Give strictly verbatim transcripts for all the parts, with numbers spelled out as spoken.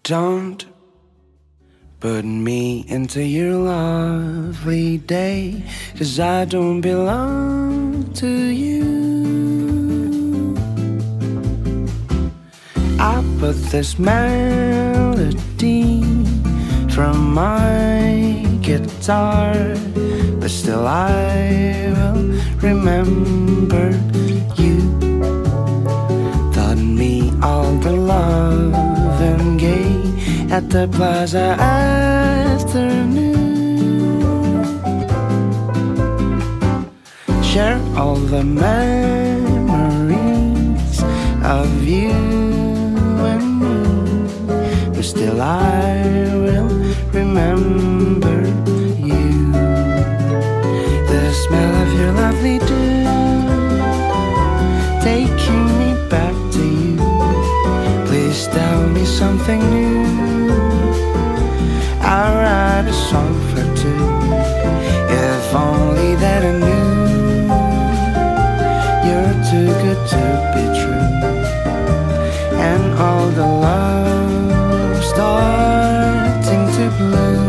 Don't put me into your lovely day, 'cause I don't belong to you. I put this melody from my guitar, but still I will remember you. Taught me all the love and gay at the plaza afternoon. Share all the memories of you and me, but still I will remember you. The smell of your lovely dew, taking me back to you. Please tell me something new. I'll write a song for two. If only that I knew you're too good to be true. And all the love starting to bloom.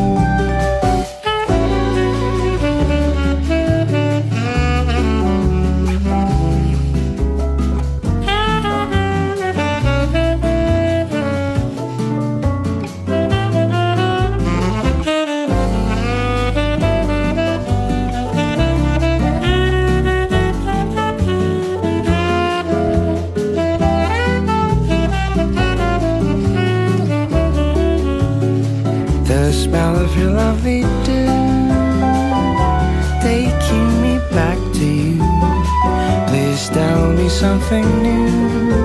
The smell of your lovely dew, taking me back to you. Please tell me something new.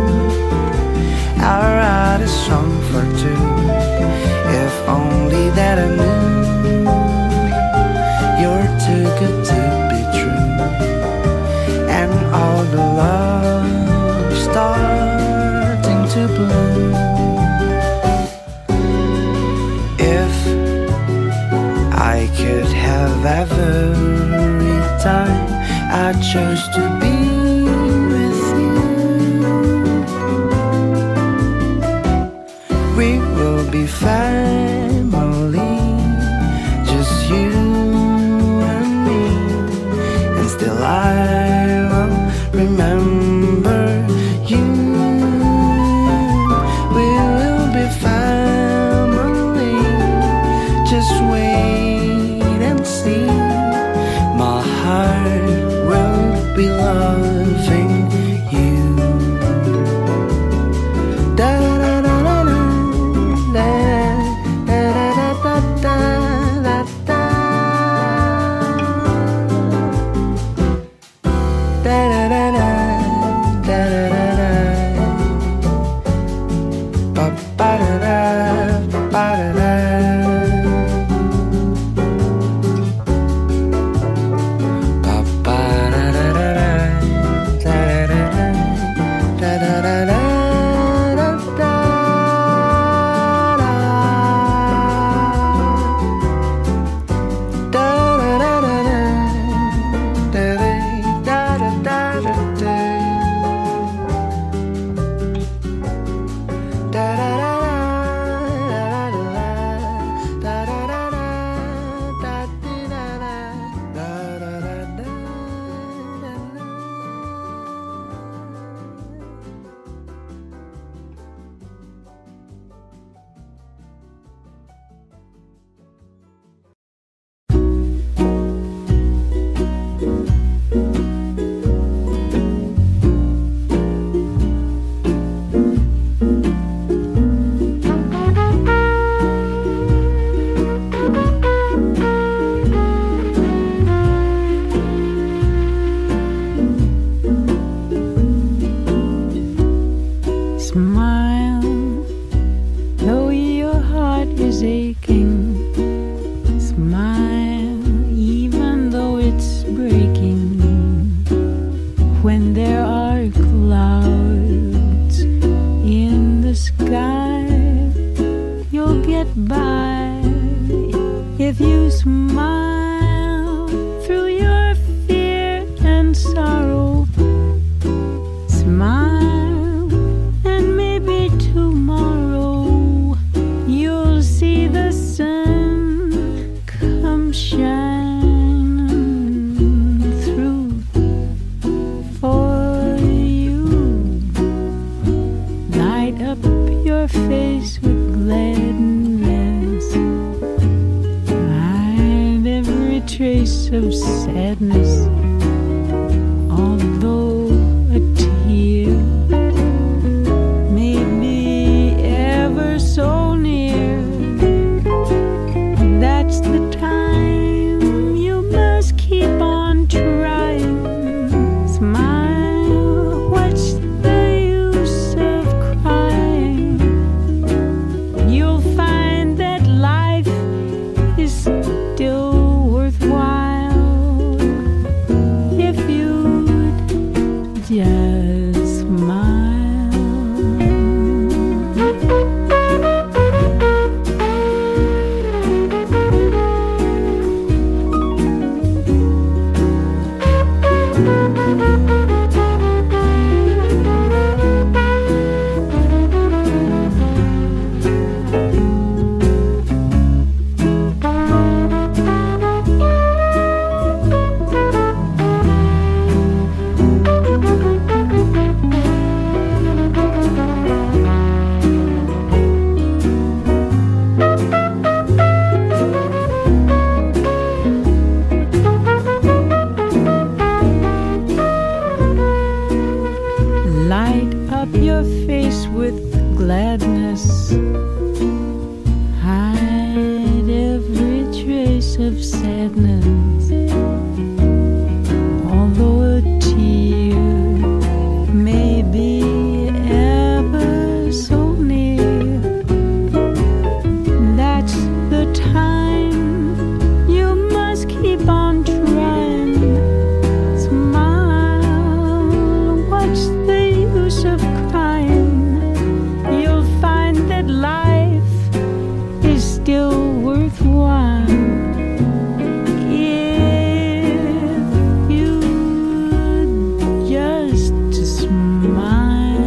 I'll write a song for two. If only that I knew you're too good to be true. And all the love starting to bloom. I could have every time I chose to be with you. We will be family, just you and me, and still I will remember you. We will be family, just wait and see. My heart will be loving you. Da da da da da da da da da da da da da da da da ba ba da da ba da da. Smile, and maybe tomorrow face with gladness. Hide every trace of sadness, although a tear may be ever so near. That's the time you must keep on trying. Smile, what's the use of crying? You'll find that life is still worthwhile if you'd just smile. Light up your face with gladness. Hide every trace of sadness. Although a tear may be ever so near, that's the time you must keep on trying. Smile, what's the use of crying? You'll find that life is still worthwhile if you just smile.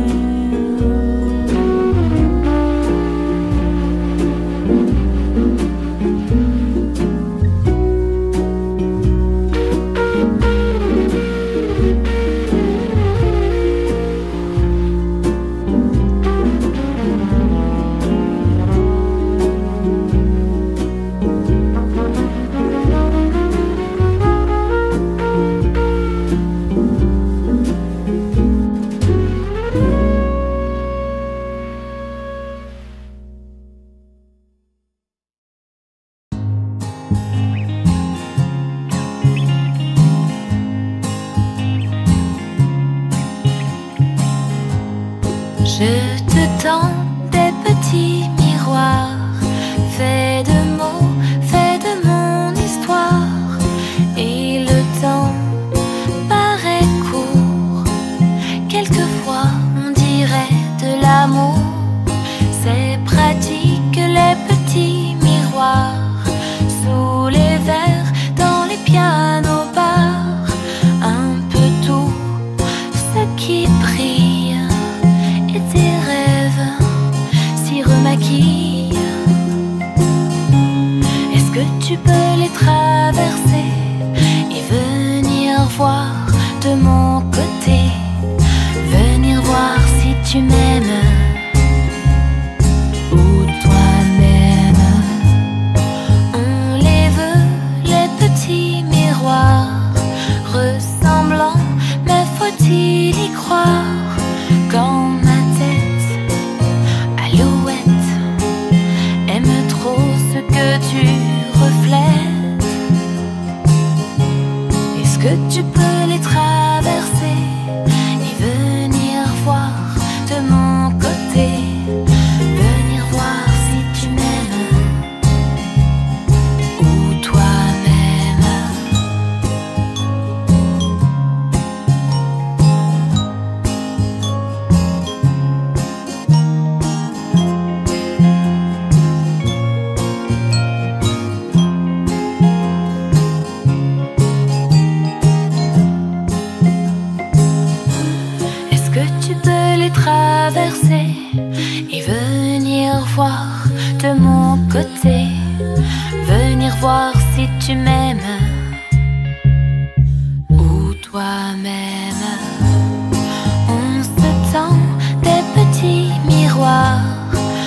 Je te tends des petits miroirs, faits de mots, faits de mon histoire. Et le temps paraît court, quelquefois on dirait de l'amour. C'est pratique les petits miroirs, sous les verres, dans les pianos bars. Un peu tout ce qui brille et tes rêves s'y remaquillent. Est-ce que tu peux les traverser et venir voir de mon côté? Venir voir si tu m'aimes ou toi-même. On les veut, les petits miroirs ressemblants, mais faut-il y croire? Quand ma tête, alouette, aime trop ce que tu reflètes, est-ce que tu peux les traverser et venir voir de mon côté? Venir voir si tu m'aimes ou toi-même. Est-ce que tu peux les traverser et venir voir de mon côté? Venir voir si tu m'aimes ou toi-même. On se tend des petits miroirs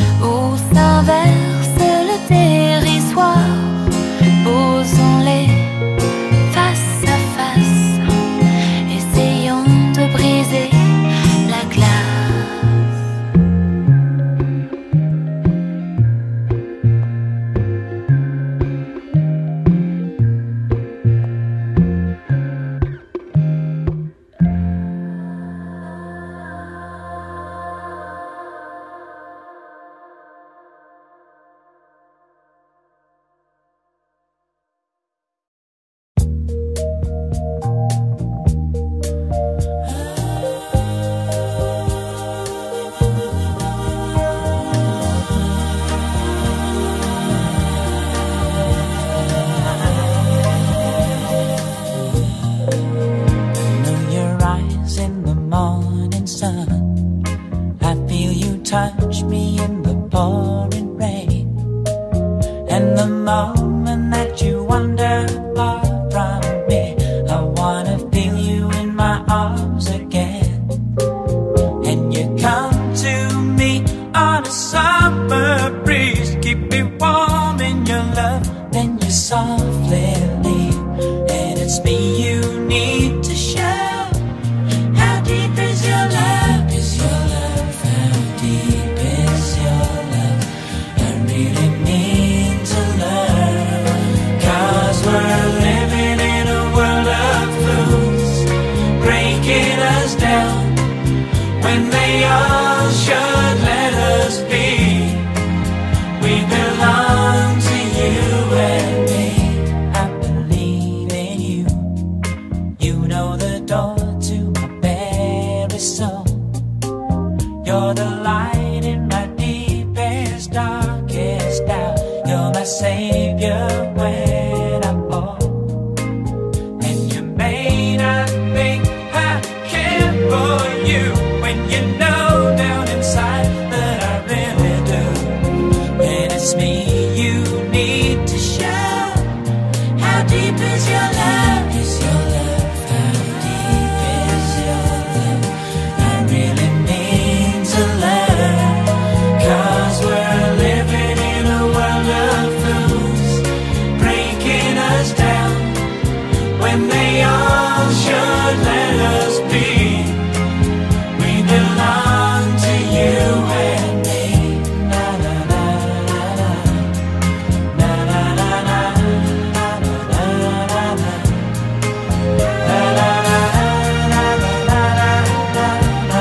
touch me in the pouring rain, and the moment that you wander far from me, I wanna feel you in my arms again. And you come to me on a summer breeze, keep me warm in your love, then you softly leave. And it's me you need to show. How deep is your love? Is your love? How deep is your love? I really need to learn. 'Cause we're living in a world of fools, breaking us down when they all should let us be. We belong to you and me. I believe in you. You know the door to my very soul. You're the light in my deepest, darkest doubt. You're my savior when I fall. And you may not think I care for you, when you know down inside that I really do. And it's me you need to show. How deep is your love? Is your love? How deep is your love? I really need to learn. 'Cause we're living in a world of fools, breaking us down when they all should let us be. We belong to you and me. Na na na na na. Na na na na. Na na na na. Na na na na na na na.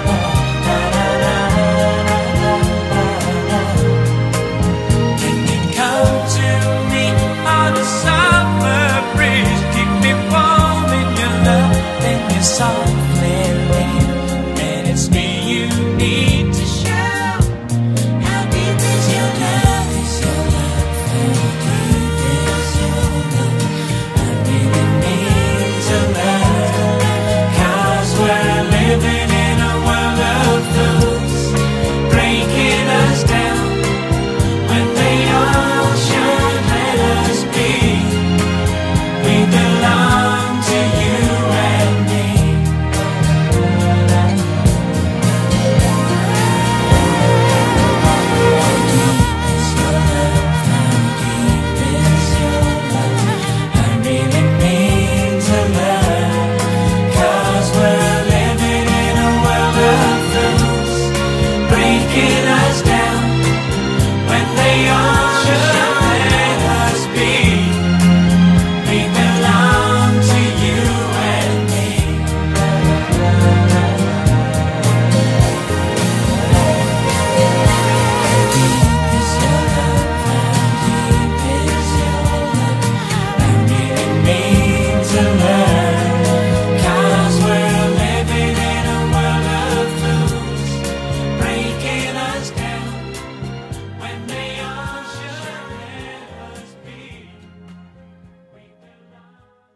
Can you come to me on a summer breeze, keep me warm in your love, then you softly leave. And it's me you need to show. How deep is your love? Is your love? How deep is your love? I really need to learn. 'Cause we're living in a world of fools, breaking us down when they all should let us be. We belong to you and me. How deep is your love? How deep is your love? I really need to learn. 'Cause we're living in a world of fools, breaking us down when they all should let us be. We belong to you and me. How deep is your love? How deep is your love? I really need to learn. 'Cause we're living in a world of fools, breaking us down when they all should let us be. We belong.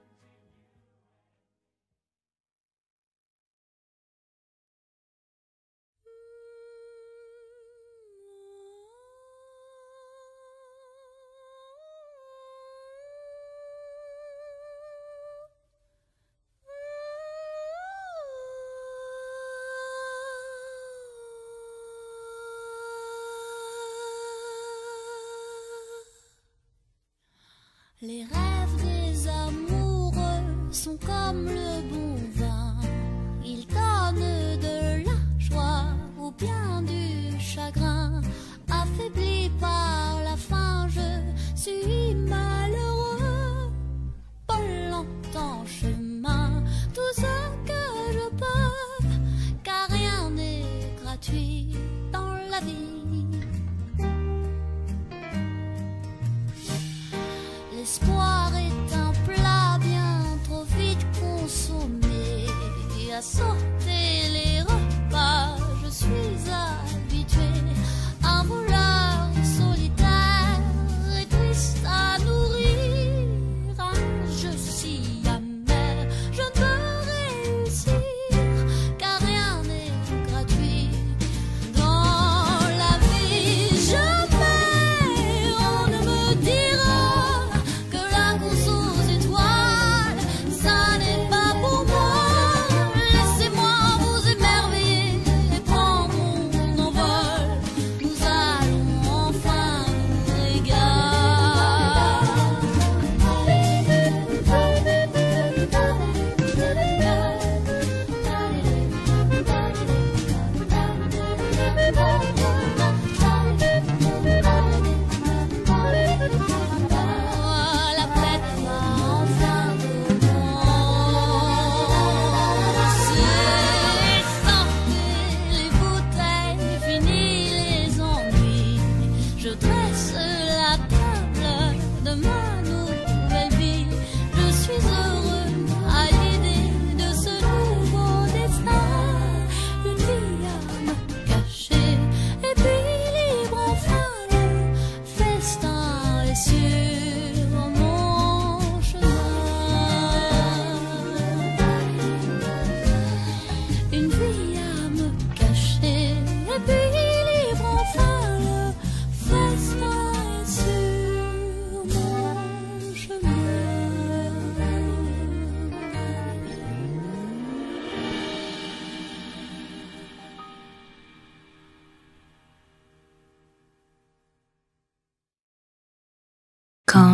Les rêves des amoureux sont comme le bon vin. Ils donnent de la joie ou bien du chagrin. Affaibli par la faim, je suis malheureux. Pas longtemps chemin, tout ce que je peux, car rien n'est gratuit dans la vie. L'espoir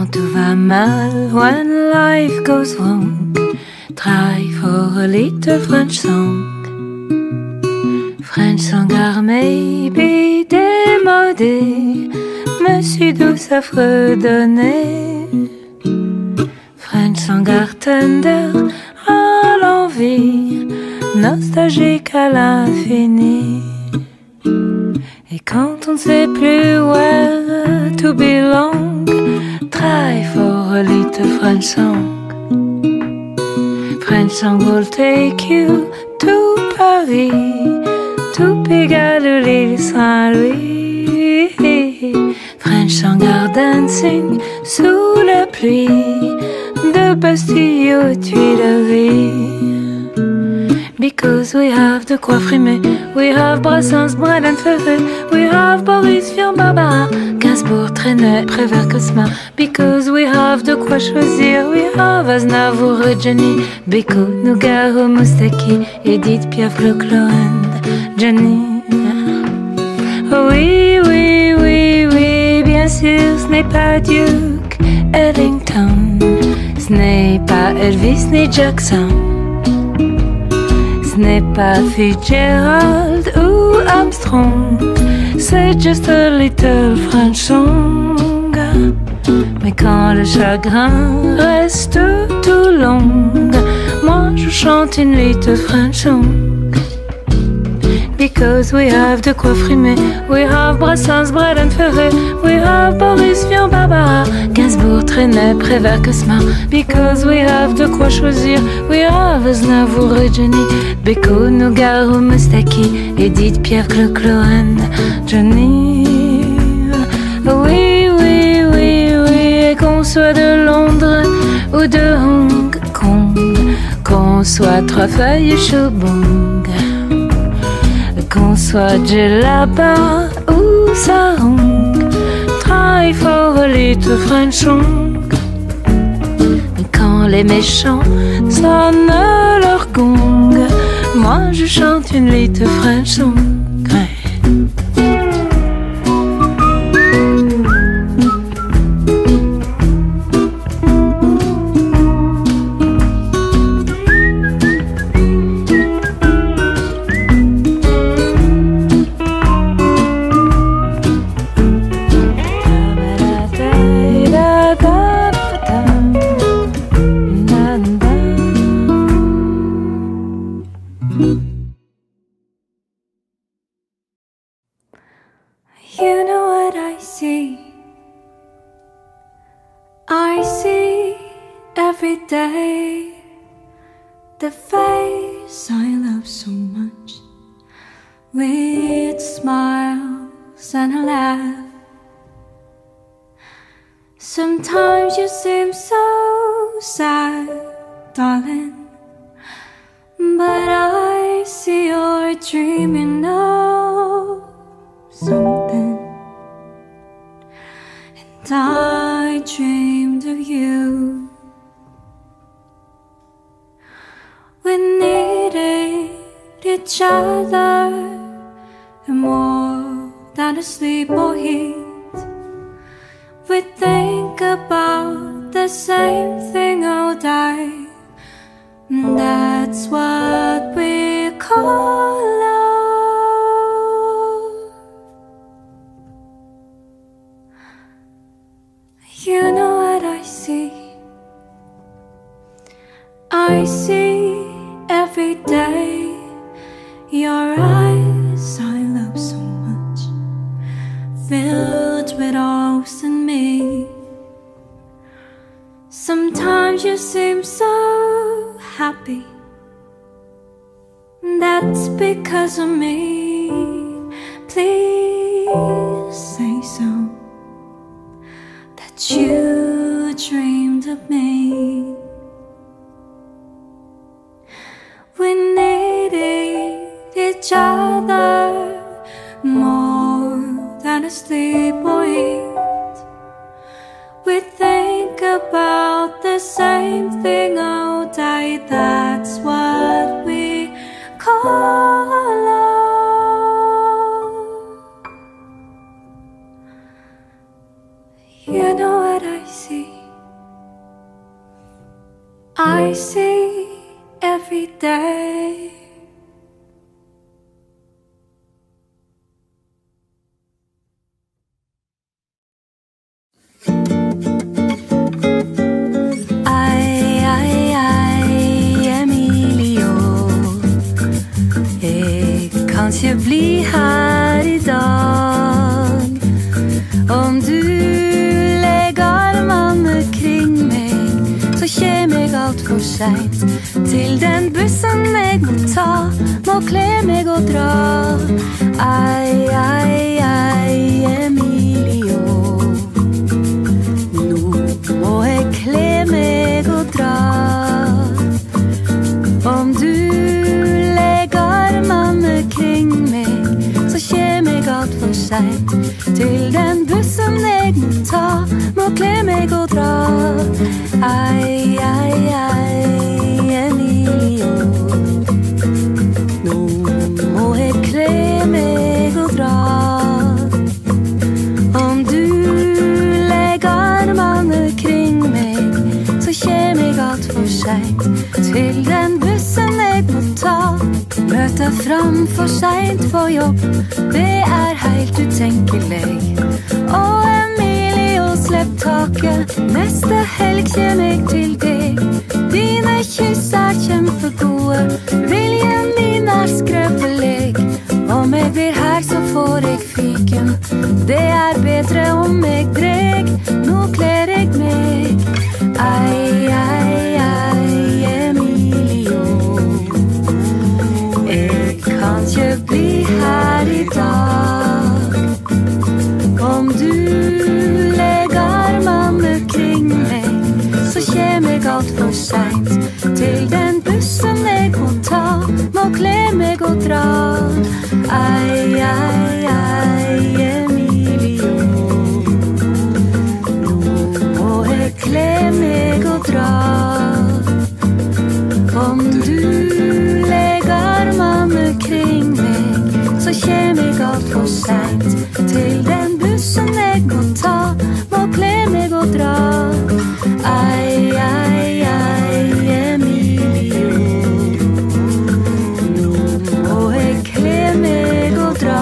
Quand tout va mal, when life goes wrong, try for a little French song. French song are maybe démodé, me suis douce à fredonner. French song are tender à l'envie, nostalgique à l'infini. Et quand on ne sait plus where to belong, try for a little French song. French song will take you to Paris, to Pigalle ou l'île Saint-Louis. French song are dancing sous la pluie de Bastille aux Tuileries. Because we have de quoi frimer, we have Brassens, Brel, Ferré, we have Boris, Vian, Barbara, Gainsbourg, Trenet, Prévert, Cosma. Because we have de quoi choisir, we have Aznavour, Jenny, Beko, Nougaro, Moustaki, Edith Piaf, Claude Lorraine, Johnny. Oh oui, oui, oui, oui, bien sûr, ce n'est pas Duke Ellington, ce n'est pas Elvis ni Jackson. Ce n'est pas Fitzgerald ou Armstrong, c'est just a little French song. Mais quand le chagrin reste tout long, moi je chante une little French song. Because we have de quoi frimer, we have Brassens, Brel, Ferré, we have Boris, Vian, Barbara, Gainsbourg, Trenet, Prévert, Cosma. Because we have de quoi choisir, we have Aznavour, Jenny, Beko, Nougaro, Moustaki, Edith Piaf, Claude Lorraine, Johnny. Oui, oui, oui, oui, et qu'on soit de Londres ou de Hong Kong, qu'on soit trois feuilles et Chobong, qu'on soit Djellaba ou Sarong, try for a little French song. Quand les méchants sonnent leur gong, moi je chante une little French song. You know what I see? I see every day the face I love so much, with smiles and a laugh. Sometimes you seem so sad, darling, but I see you're dreaming of something, and I dreamed of you. We needed each other more than a sleep or heat. We think about the same thing all day, and that's what we call love. You know what I see? I see every day your eyes I love so much, filled with hopes in me. Sometimes you seem so happy, that's because of me. Please say so, that you dreamed of me. We needed each other more than a sleep or eat. We think about the same thing all day, that's what we call love. You know what I see? see every day. Ai, ai, ai, Emilio, jeg kan ikke bli her i dag om du legger armene kring meg, så kjem jeg alt for sent til den bussen jeg må ta, må kle meg og dra. Ai, ai, ai, Emilio, nå må jeg kle meg og dra. Om du legger armene kring meg, så kjem jeg alt for sent til den bussen jeg må ta, må kle meg og dra. Ai, ai, ai, Emilio, nå må jeg kle meg og dra. Om du legger armene kring meg, så kjem jeg alt for sent til den bussen jeg må ta. Møter fram for sent på jobb, det er helt utenkelig. Og Emilio, slipp taket, neste helg kjem jeg til deg. Dine kyss er kjempegode, viljen min er skrøpelig. Om jeg blir her så får jeg fyken, det er bedre om jeg dreg. Nå kler jeg meg. Ai, ai, ai, Emilio, jeg kan ikke bli her i dag om du legger armene kring meg, så kjem jeg alt for sent til den bussen jeg må ta, må kle meg og dra. Ai, ai, ai, Emilio, nå må jeg kle meg og dra. Om du legger armene kring meg, så kjem jeg alt for sent til den bussen jeg må ta, må kle meg og dra. Ai, ai, ai, Emilio, nå må jeg kle meg og dra.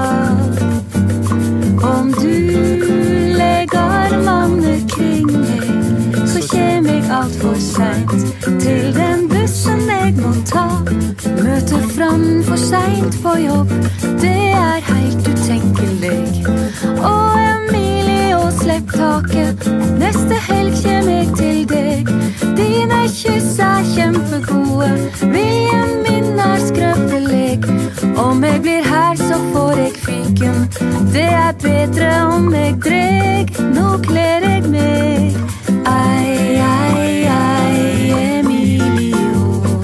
Om du legger armene kring meg, så kjem jeg alt for sent til den bussen jeg må ta. Møter fram for sent på jobb, det er helt utenkelig. Og Emilio, slipp taket, neste helg kjem jeg til deg. Dine kyss er kjempegode, viljen min er skrøpelig. Om jeg blir her så får jeg fyken, det er bedre om jeg dreg. Nå kler jeg meg. Ai, ai, ai, Emilio,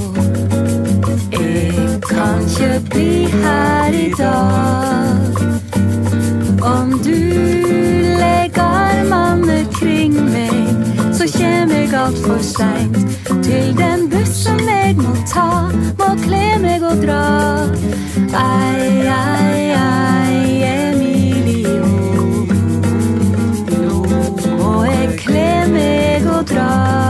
jeg kan ikke bli her i dag om du legger armene kring meg, så kjem jeg alt for sent til den bussen jeg må ta, må kle meg og dra. Ai, ai, ai, Emilio, nå må jeg kle meg og dra.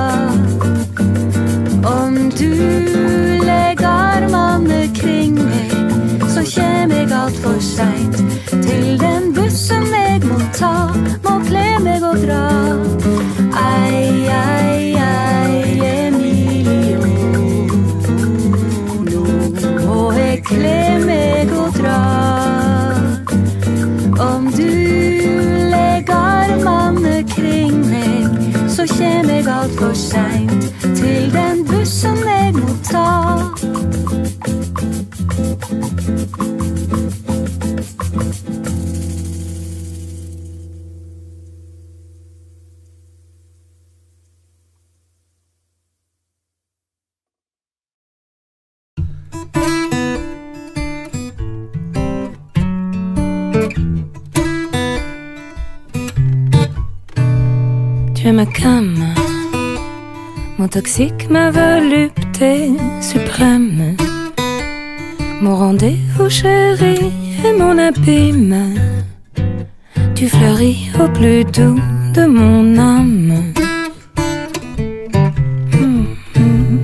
Om du legger armene kring meg, så kjem jeg alt for sent til den bussen jeg må ta, må kle meg og dra. Ai, ai, ai, Emilio, nå må jeg kle meg og dra. Om du legger armene kring meg, så kjem jeg alt for sent til den bussen jeg må ta. Tu es ma cam, mon toxique, ma volupté suprême, mon rendez-vous chéri et mon abîme. Tu fleuris au plus doux de mon âme. Mmh, mmh.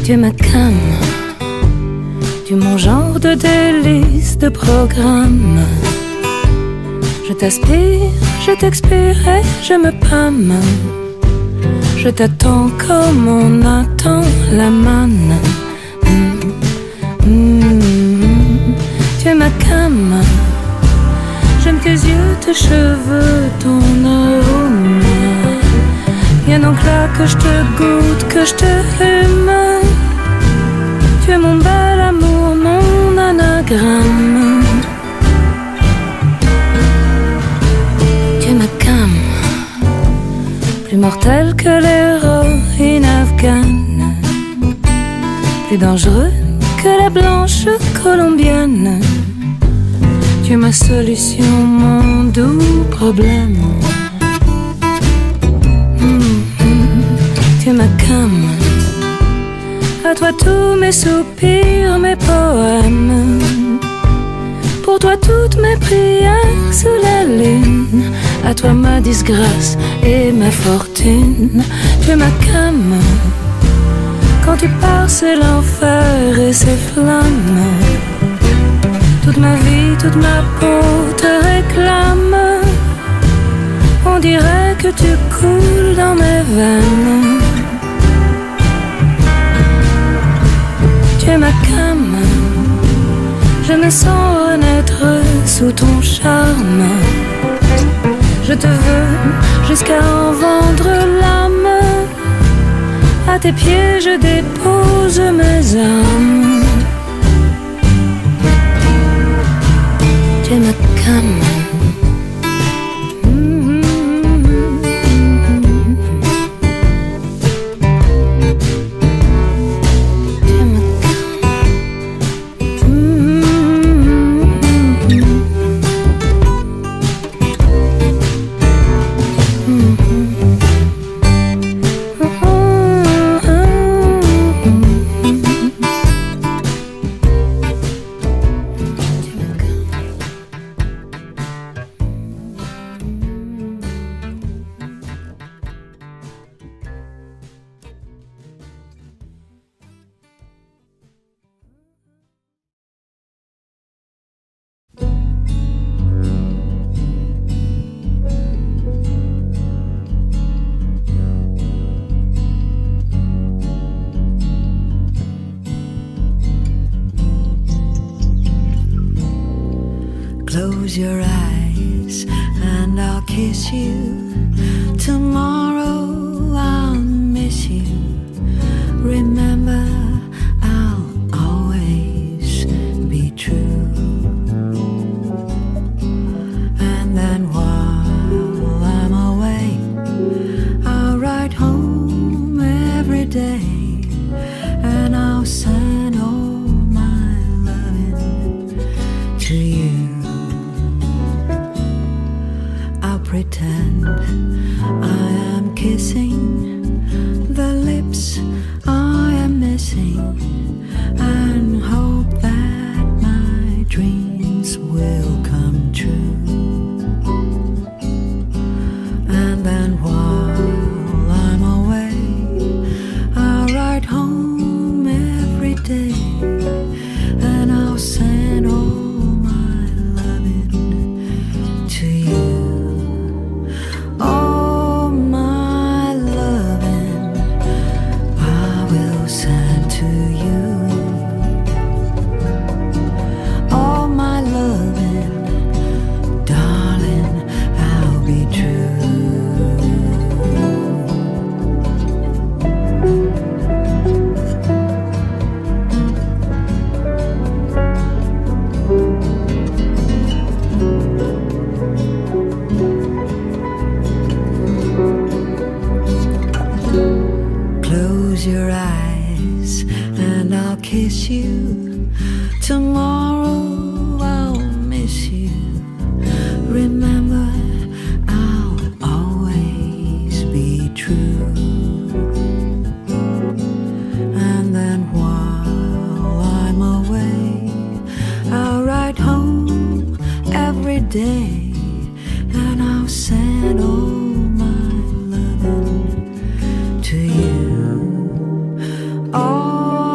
Tu es ma cam, tu es mon genre de délice de programme. Je t'aspire, je t'expire et je me pâme. Je t'attends comme on attend la manne. Mmh, mmh, tu es ma cam. J'aime tes yeux, tes cheveux, ton arôme. Viens donc là que je te goûte, que je te fume. Tu es mon bel amour, mon anagramme. Tu es ma cam, plus mortelle que l'héroïne afghane, plus dangereux que la blanche colombienne. Tu es ma solution, mon doux problème. Mmh, tu es ma cam. À toi tous mes soupirs, mes poèmes. Pour toi toutes mes prières sous la lune. À toi ma disgrâce et ma fortune. Tu es ma cam. Quand tu pars c'est l'enfer et ses flammes. Toute ma vie, toute ma peau te réclame. On dirait que tu coules dans mes veines. Tu es ma cam. Je me sens renaître sous ton charme. Je te veux jusqu'à en vendre l'âme. À tes pieds je dépose mes armes. Tu es ma cam. Close your eyes and I'll kiss you. Tomorrow I'll miss you. Remember, I'll always be true. And then while I'm away, I'll ride home every day. And I'll send all my loving to you. Pretend I am kissing the lips I am missing, and hope that my dreams will come true. And then while I'm away, I'll ride home every day, and I'll send all my loving to you. Oh, my loving, I will send to you. Oh, my loving, darling, I'll be true. Close your eyes and I'll kiss you. Tomorrow I'll miss you. Remember, I'll always be true. And then while I'm away, I'll ride home every day, and I'll send all my loving to you. Oh,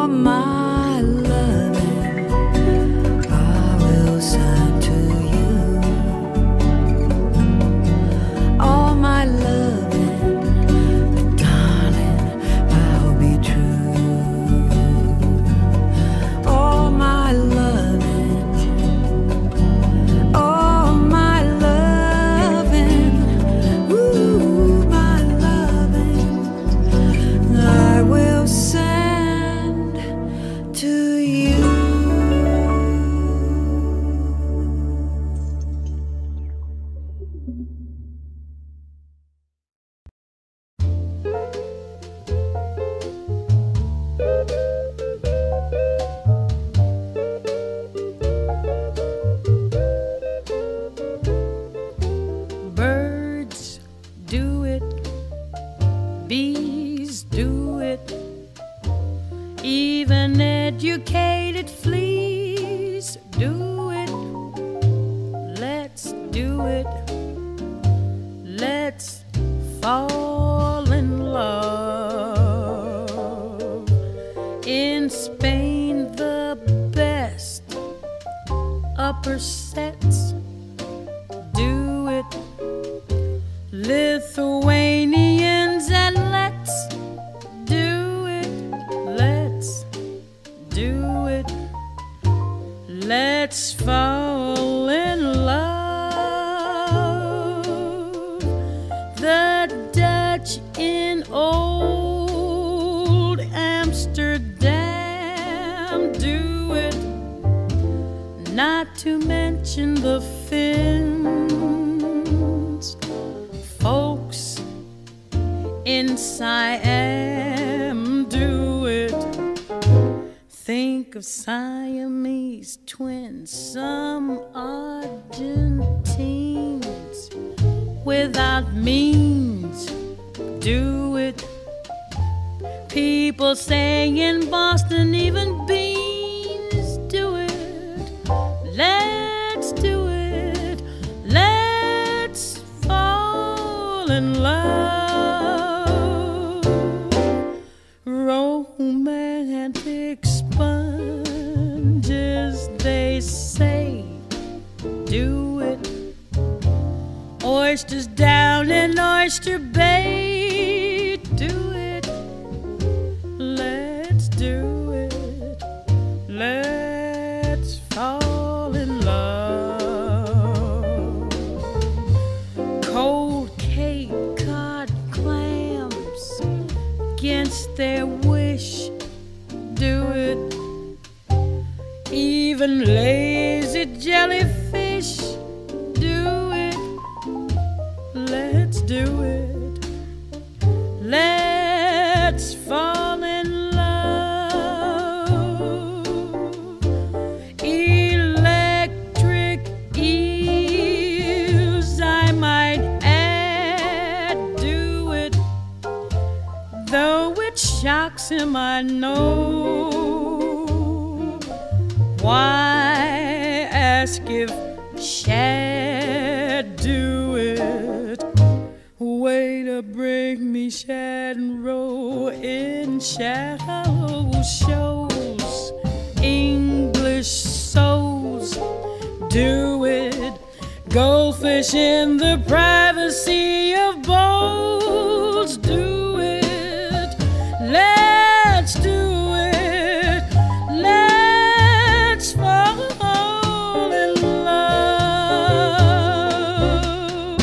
to mention the Finns. Folks in Siam do it. Think of Siamese twins, some Argentines without means do it. People say in Boston even beans do it. Let's do it. Let's fall in love. Romantic sponges, they say, do it. Oysters down in Oyster Bay, do it. Let's do it. Let's fall in love. Cold Cape Cod clams against their wish, do it. Even lazy jellyfish, do it. Let's do it. Let's fall in love. Electric eels, I might add, do it. Though it shocks him, I know. Why ask if Shad do it? Way to bring me shad and roll in shallow shows. English souls do it. Goldfish in the privacy of bowls do it. Let's do it. Let's fall in love.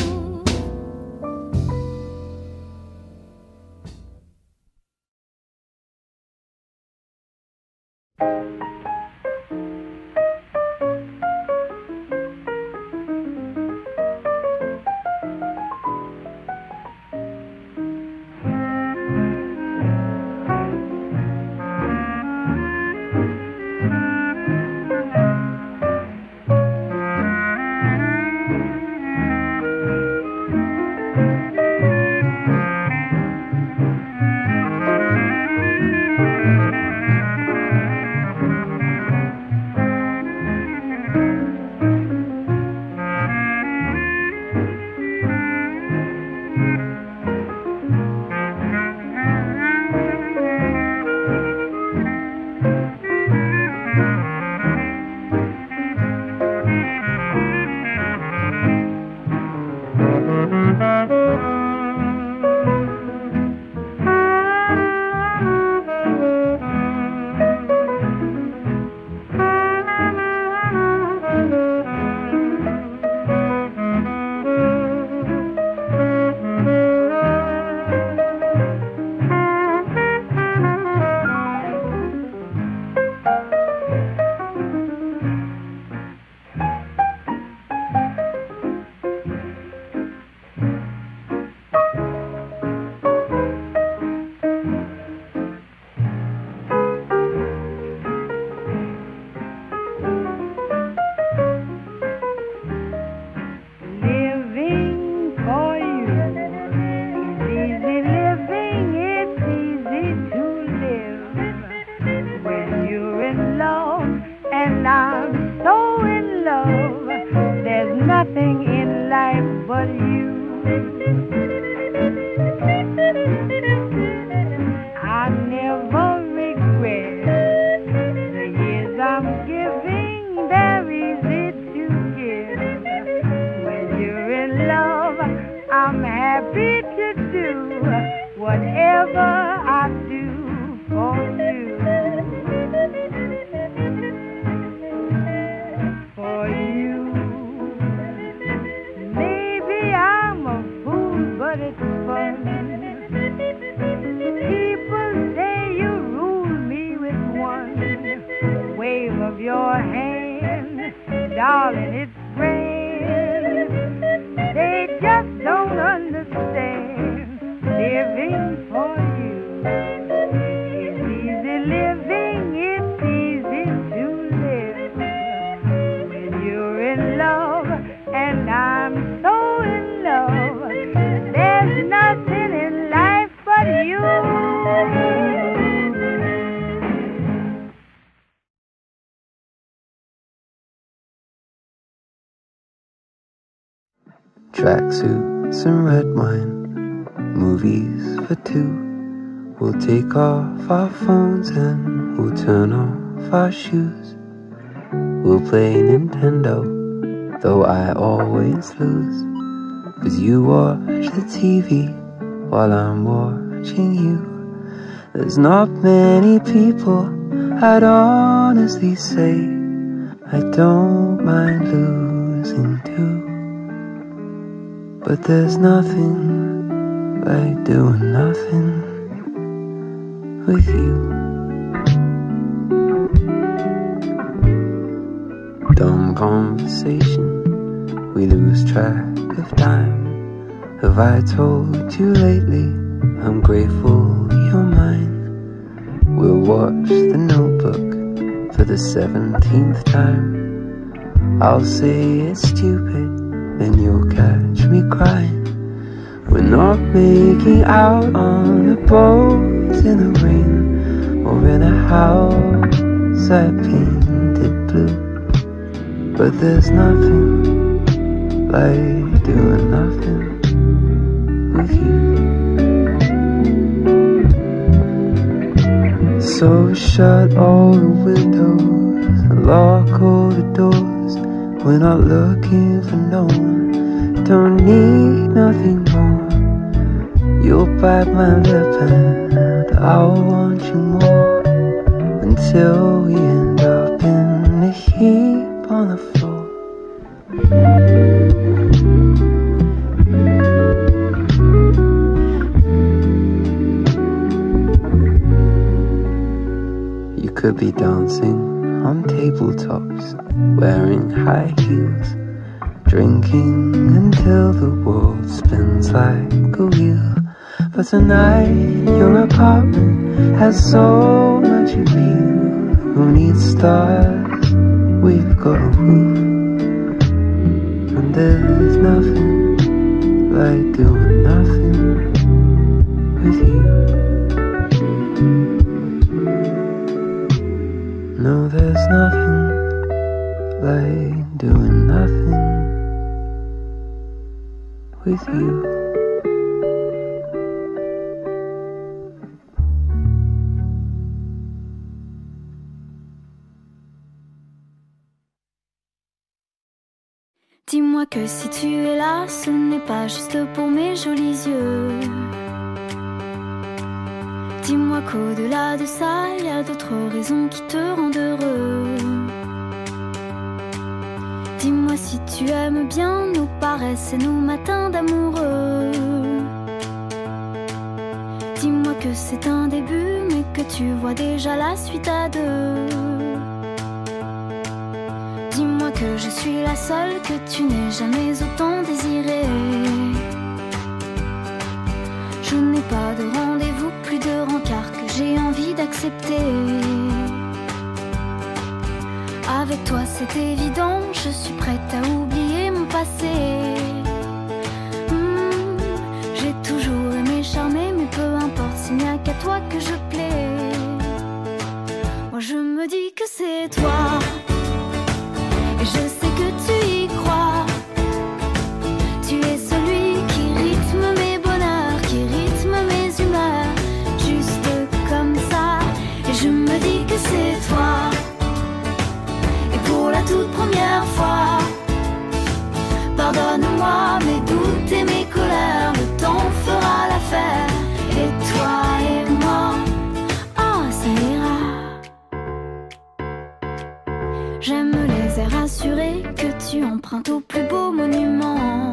Your hand darling, it's grand. They just don't understand living for you. It's easy living, it's easy to live when you're in love, and I'm so in love. There's nothing in life but you. Tracksuits and red wine, movies for two. We'll take off our phones and we'll turn off our shoes. We'll play Nintendo, though I always lose. 'Cause you watch the T V while I'm watching you. There's not many people I'd honestly say I don't mind losing to. But there's nothing like doing nothing with you. Dumb conversation, we lose track of time. Have I told you lately I'm grateful you're mine? We'll watch The Notebook for the seventeenth time. I'll say it's stupid, then you'll catch me crying. We're not making out on a boat in the rain, or in a house I painted blue. But there's nothing like doing nothing with you. So shut all the windows and lock all the doors. We're not looking for no one, don't need nothing more. You'll bite my lip and I'll want you more, until we end up in a heap on the floor. You could be dancing on tabletops, wearing high heels, drinking until the world spins like a wheel. But tonight your apartment has so much appeal. Who needs stars? We've got a roof. And there's nothing like doing nothing with you. No, there's nothing like doing nothing with you. Dis-moi que si tu es là, ce n'est pas juste pour mes jolis yeux. Dis-moi qu'au-delà de ça, il y a d'autres raisons qui te rendent heureux. Dis-moi si tu aimes bien nos paresses et nos matins d'amoureux. Dis-moi que c'est un début, mais que tu vois déjà la suite à deux. Dis-moi que je suis la seule que tu n'aies jamais autant désirée. Je n'ai pas de rendez-vous, plus de rencard que j'ai envie d'accepter. Avec toi c'est évident, je suis prête à oublier mon passé. Mmh, j'ai toujours aimé charmer, mais peu importe s'il n'y a qu'à toi que je plais. Moi je me dis que c'est toi, et je sais que tu y crois. Tu es celui qui rythme mes bonheurs, qui rythme mes humeurs, juste comme ça. Et je me dis que c'est toi. Et pour la toute première fois, pardonne-moi mes doutes et mes colères, le temps fera l'affaire. Et toi et moi, oh ça ira. J'aime les airs assurés que tu empruntes au plus beau monument.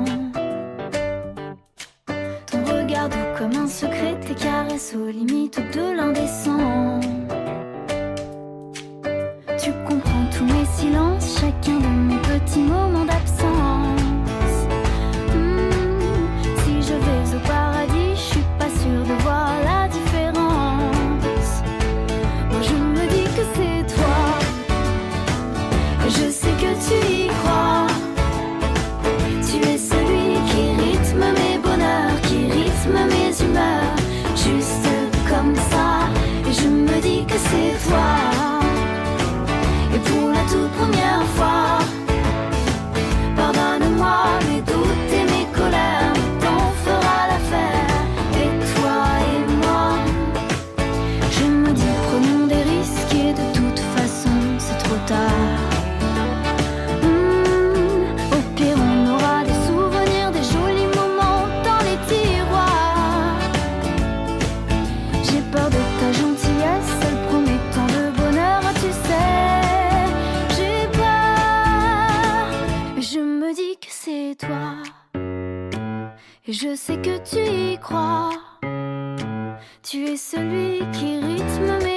Ton regard doux comme un secret, tes caresses aux limites de l'indécent. Tu comprends tous mes silences, chacun de mes petits petits moments d'absence. Hmm, si je vais au paradis, je suis pas sûre de voir la différence. Moi je me dis que c'est toi, et je sais que tu y crois. Tu es celui qui rythme mes bonheurs, qui rythme mes humeurs, juste comme ça. Et je me dis que c'est toi. Et pour la toute première fois, pardonne-moi mes doutes et mes colères, le temps fera l'affaire. Et toi et moi, je me dis prenons des risques et de toute façon c'est trop tard. Hmm, au pire on aura des souvenirs, des jolis moments dans les tiroirs. J'ai peur de ta gentillesse, elle promet tant de bonheur, tu sais. J'ai peur, mais je me dis que c'est toi. Et je sais que tu y crois. Tu es celui qui rythme mes